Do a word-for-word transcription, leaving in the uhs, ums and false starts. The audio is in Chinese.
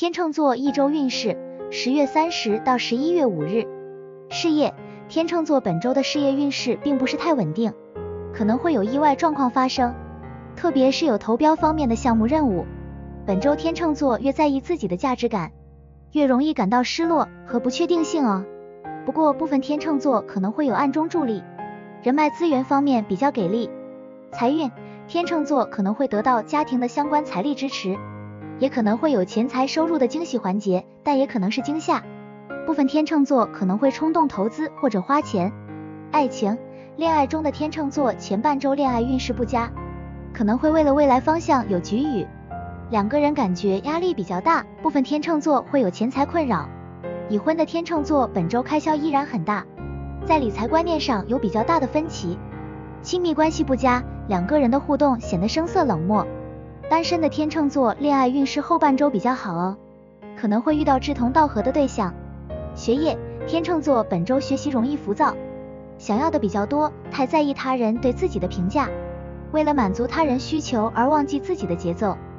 天秤座一周运势，十月三十到十一月五日。事业，天秤座本周的事业运势并不是太稳定，可能会有意外状况发生，特别是有投标方面的项目任务。本周天秤座越在意自己的价值感，越容易感到失落和不确定性哦。不过部分天秤座可能会有暗中助力，人脉资源方面比较给力。财运，天秤座可能会得到家庭的相关财力支持，也可能会有钱财收入的惊喜环节，但也可能是惊吓。部分天秤座可能会冲动投资或者花钱。爱情，恋爱中的天秤座前半周恋爱运势不佳，可能会为了未来方向有局龉，两个人感觉压力比较大，部分天秤座会有钱财困扰。已婚的天秤座本周开销依然很大，在理财观念上有比较大的分歧。亲密关系不佳，两个人的互动显得生涩冷漠。单身的天秤座恋爱运势后半周比较好哦，可能会遇到志同道合的对象。学业，天秤座本周学习容易浮躁，想要的比较多，太在意他人对自己的评价，为了满足他人需求而忘记自己的节奏。